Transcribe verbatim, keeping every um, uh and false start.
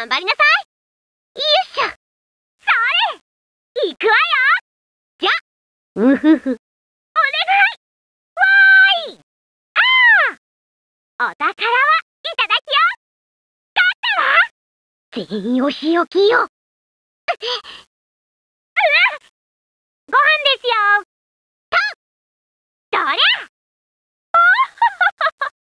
頑張りなさい。よいしょ。それ、いくわよ。じゃ、うふふ。お願い。わーい。ああ。お宝はいただきよ。勝ったわ。全員お仕置きよ。う、うん。ご飯ですよ。と、どれ。おーはははは。